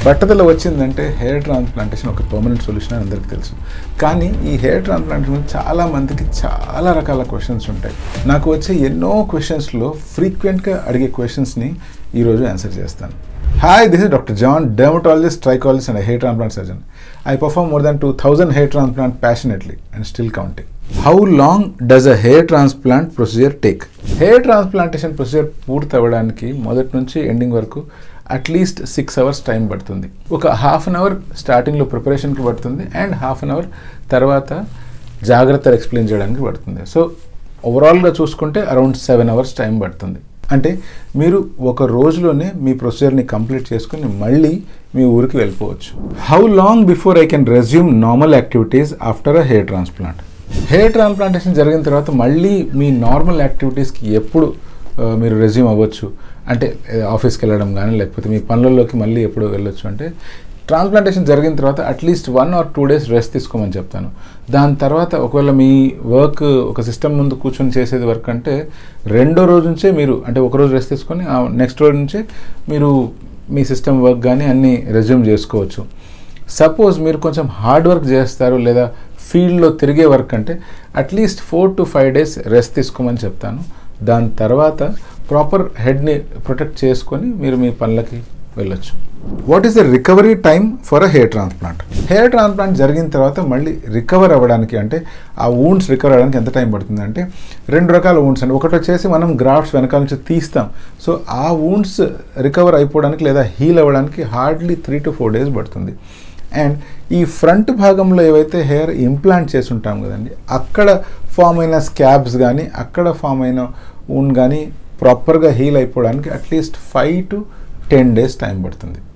బట్టతల వచ్చిందంటే hair transplantation ఒక పర్మనెంట్ సొల్యూషన్ అని అందరికీ తెలుసు. కానీ ఈ హెయిర్ ట్రాన్స్ప్లాంటేషన్ చాలా మందికి చాలా రకాల క్వశ్చన్స్ ఉంటాయి. నాకు వచ్చే ఎన్నో క్వశ్చన్స్లో ఫ్రీక్వెంట్గా అడిగే క్వశ్చన్స్ని ఈరోజు ఆన్సర్ చేస్తాను. Hi, this is Dr. John, dermatologist, trichologist and a hair transplant surgeon. I perform more than 2000 hair transplants passionately and still counting. How long does a hair transplant procedure take? Hair transplantation procedure పూర్తి అవ్వడానికి మొదటి నుంచి ending వరకు at least 6 hours time పడుతుంది. ఒక half an hour స్టార్టింగ్లో ప్రిపరేషన్కి పడుతుంది and half an hour తర్వాత జాగ్రత్తలు ఎక్స్ప్లెయిన్ చేయడానికి పడుతుంది. సో ఓవరాల్గా చూసుకుంటే అరౌండ్ 7 hours టైం పడుతుంది. అంటే మీరు ఒక రోజులోనే మీ ప్రొసీజర్ని కంప్లీట్ చేసుకుని మళ్ళీ మీ ఊరికి వెళ్ళిపోవచ్చు. How long before I can resume normal activities after a hair transplant? Hair transplantation జరిగిన తర్వాత మళ్ళీ మీ నార్మల్ యాక్టివిటీస్కి ఎప్పుడు మీరు రెజ్యూమ్ అవ్వచ్చు అంటే ఆఫీస్కి వెళ్ళడం కానీ లేకపోతే మీ పనులలోకి మళ్ళీ ఎప్పుడు వెళ్ళొచ్చు అంటే ట్రాన్స్ప్లాంటేషన్ జరిగిన తర్వాత అట్లీస్ట్ 1 or 2 days రెస్ట్ తీసుకోమని చెప్తాను. దాని తర్వాత ఒకవేళ మీ వర్క్ ఒక సిస్టమ్ ముందు కూర్చొని చేసేది వర్క్ అంటే రెండో రోజు నుంచే మీరు అంటే ఒకరోజు రెస్ట్ తీసుకొని నెక్స్ట్ రోజు నుంచే మీరు మీ సిస్టమ్ వర్క్ కానీ అన్నీ రెజ్యూమ్ చేసుకోవచ్చు. సపోజ్ మీరు కొంచెం హార్డ్ వర్క్ చేస్తారు లేదా ఫీల్డ్లో తిరిగే వర్క్ అంటే అట్లీస్ట్ 4 to 5 days రెస్ట్ తీసుకోమని చెప్తాను. దాని తర్వాత ప్రాపర్ హెడ్ని ప్రొటెక్ట్ చేసుకొని మీరు మీ పనులకి వెళ్ళొచ్చు. What is the recovery time for a hair transplant? Hair transplant జరిగిన తర్వాత మళ్ళీ రికవర్ అవ్వడానికి అంటే ఆ వూండ్స్ రికవర్ అవ్వడానికి ఎంత టైం పడుతుంది అంటే 2 రకాల వూండ్స్ అండి. ఒకటి వచ్చేసి మనం గ్రాఫ్ట్స్ వెనకాల నుంచి తీస్తాం. సో ఆ వూండ్స్ రికవర్ అయిపోవడానికి లేదా హీల్ అవ్వడానికి హార్డ్లీ 3 to 4 days పడుతుంది. అండ్ ఈ ఫ్రంట్ భాగంలో ఏవైతే హెయిర్ ఇంప్లాంట్ చేసి ఉంటాం కదండి అక్కడ ఫామ్ అయిన స్కాబ్స్ కానీ అక్కడ ఫామ్ అయిన వూండ్ కానీ ప్రాపర్గా హీల్ అయిపోవడానికి అట్లీస్ట్ 5 to 10 days టైం పడుతుంది.